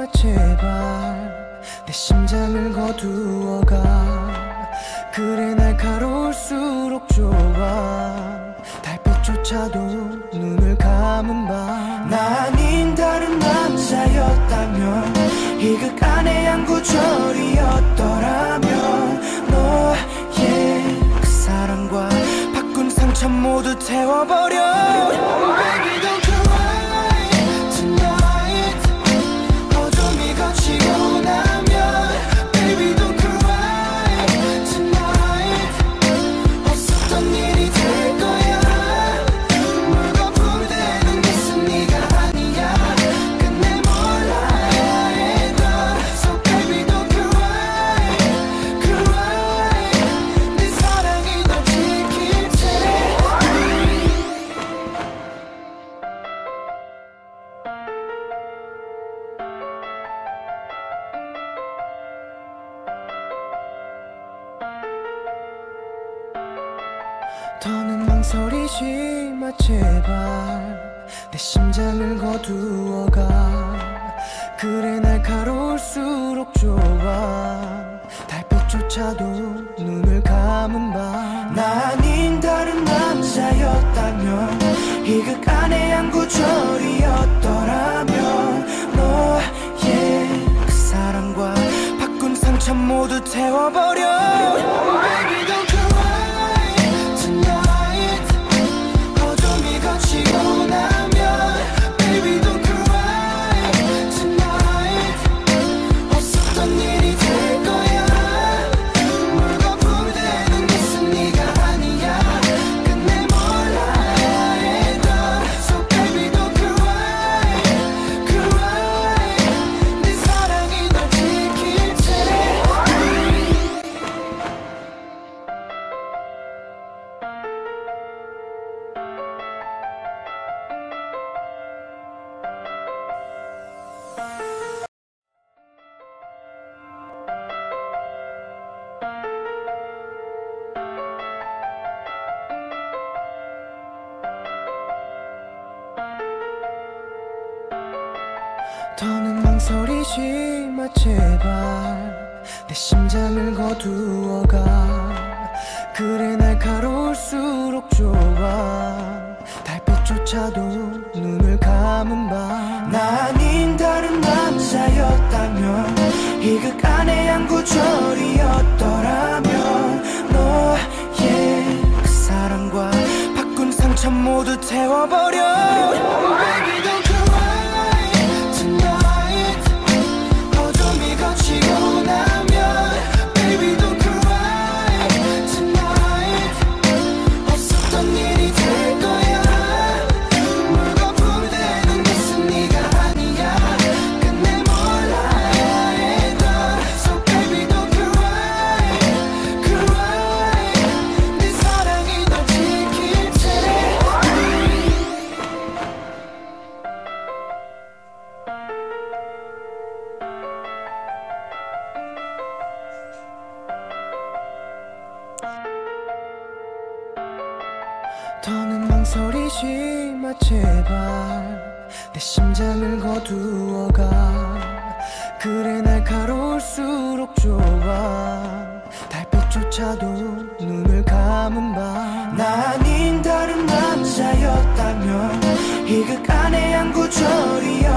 마 제발 내 심장을 거두어가. 그래 날카로울수록 좋아. 달빛조차도 눈을 감은 밤. 나 아닌 다른 남자였다면 이 극 안에 한 구절이었더라면 너의 그 사랑과 바꾼 상처 모두 태워버려. Baby don't cry tonight. 어둠이 걷히고 나면 Baby don't cry tonight. 없었던 일이 될 거야. 물거품 되는 것은 네가 아니야. 끝내 몰라야 해도 So baby don't cry cry. 네 사랑이 널 지킬 테니. 더는 망설이지 마 제발 내 심장을 거두어가. 그래 날카로울수록 좋아. 달빛조차도 눈을 감은 밤. 나 아닌 다른 남자였다면 이 극 안에 한 구절이었더라면 너의 그 사랑과 바꾼 상처 모두 태워버려. Baby don't cry tonight. 어둠이 걷히고 나면 Baby don't cry tonight. 없었던 일이 될 거야. 물거품 되는 것은 네가 아니야. 끝내 몰라야 해도 So baby don't cry cry. 네 사랑이 널 지킬 테니. 더는 망설이지 마 제발 내 심장을 거두어가. 그래 날카로울수록 좋아. 달빛조차도 눈을 감은 밤. 나 아닌 다른 남자였다면 이 극 안에 한 구절이었더라면 너의 그 사랑과 바꾼 상처 모두 태워버려. Baby don't cry tonight. 어둠이 걷히고 나면 Baby don't cry tonight. 없었던 일이 될 거야. 물거품 되는 것은 네가 아니야. 끝내 몰라야 해도 So baby don't cry cry. 네 사랑이 널 지킬 테니. 더는 망설이지 마 제발 내 심장을 거두어가. 그래 날카로울수록 좋아. 달빛조차도 눈을 감은 밤. 나 아닌 다른 남자였다면 이 극 안에 한 구절이었더라면